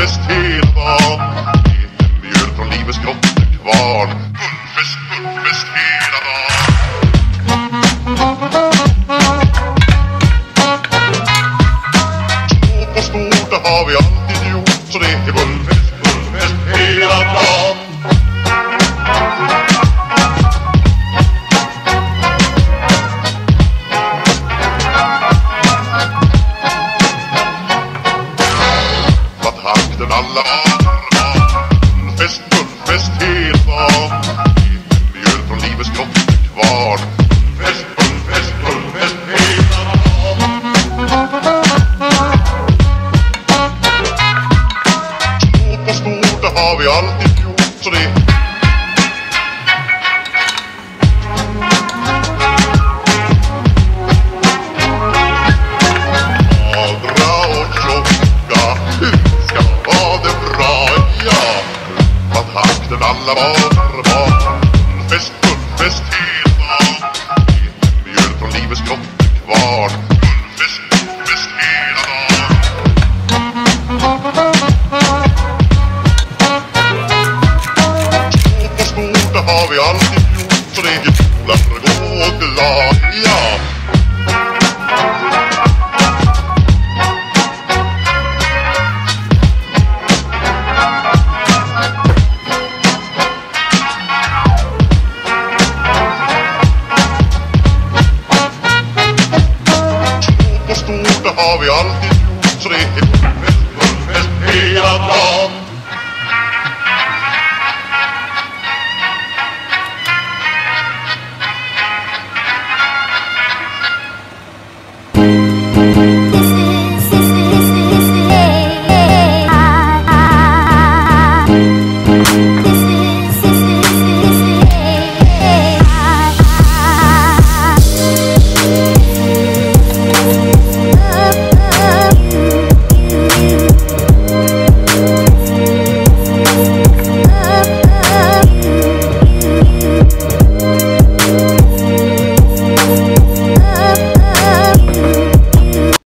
Fullfest hela dagen. Mjöl från livets grottekvarn. Fullfest hela dagen. Stå på skor, det har vi alltid gjort. Så det är fullfest hela dagen. Takten alla var fullfest hela dagen. Mjöl från livets grottekvarn. Fullfest hela dagen. Stå på skor, det har vi alltid gjort. Så det magra och tjocka ska ha det bra, ja. Vad takten alla var fullfest hela dagen. Mjöl från livets grottekvarn. Fullfest hela dagen. Stå på skor, det har vi alltid gjort. Så det är jular gå glad, ja. Det har vi alltid gjort, så det är fullfest hela dagen.